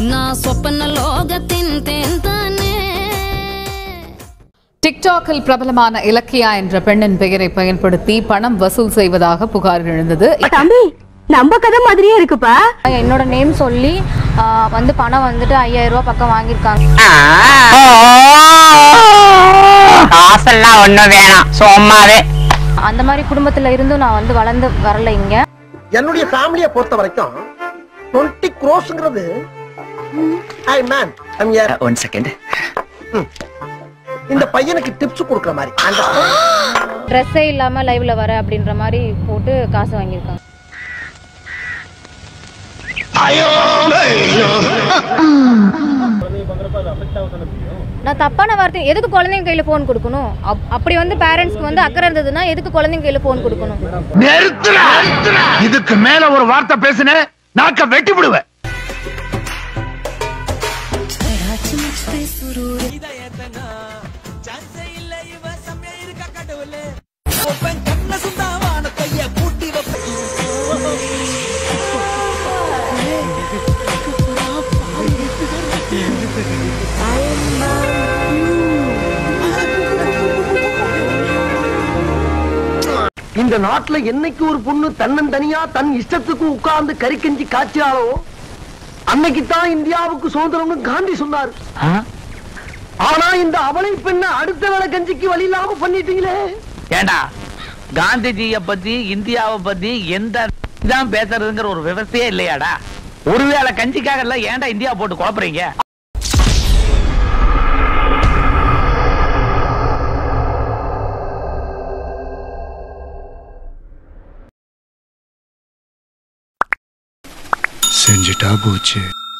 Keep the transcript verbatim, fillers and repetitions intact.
நான் சொப்பன லோகத்தின் தேன்தானே. டிக்டாக்கில் பிரபலமான இலக்கியா என்ற பெண்ணின் பெயரை பயன்படுத்தி பணம் வசூல் செய்வதாக புகார் எழுந்தது. தம்பி நம்ம கதை மாதிரியே இருக்குப்பா. என்னோட நேம் சொல்லி வந்து பணம் வந்துட்டு ஐயாயிரம் ரூபாய் பக்கம் வாங்கியிருக்காங்க. காசெல்லாம் ஒண்ணும் வேணாம், சும்மாவே. அந்த மாதிரி குடும்பத்துல இருந்தும் நான் வந்து வளர்ந்து வரல. இங்க என்னுடைய ஃபேமிலியை பொறுத்த வரைக்கும் இருபது crores-ங்கிறது I mean I'm here one second. இந்த பையனுக்கு டிப்ஸ் கொடுக்கிற மாதிரி ட்ரெஸ்ஸே இல்லாம லைவ்ல வர அப்படின்ற மாதிரி போட்டு காசு வாங்கியிருக்காங்க. நான் தப்பான வார்த்தை எதுக்கு குழந்தைங்க கையில போன் கொடுக்கணும்? அப்படி வந்து பேரண்ட்ஸ்க்கு வந்து அக்கறை இருந்ததுன்னா எதுக்கு குழந்தைங்க கையில போன் கொடுக்கணும்? இதுக்கு மேல ஒரு வார்த்தை பேசுன நாக்க வெட்டி விடுவேன். இந்த நாட்டுல என்னைக்கு ஒரு பொண்ணு தன்னந்தனியா தன் இஷ்டத்துக்கு உட்கார்ந்து கறிக்கஞ்சி காய்ச்சாலோ அன்னைக்கு தான் இந்தியாவுக்கு சுதந்திரம் காந்தி சொன்னார். ஆனா இந்த அவளை பெண்ண அடுத்த வேலை கஞ்சிக்கு வழி இல்லாம பண்ணிட்டீங்களே. ஏண்டா காந்திஜிய பத்தி இந்தியாவை பத்தி எந்த தான் பேசுறதுங்கிற ஒரு விவசாயே இல்லையாடா? ஒருவேளை கஞ்சிக்காக இல்ல ஏன்டா இந்தியா போட்டு குழப்பறீங்க? செஞ்சுட்டா போச்சு.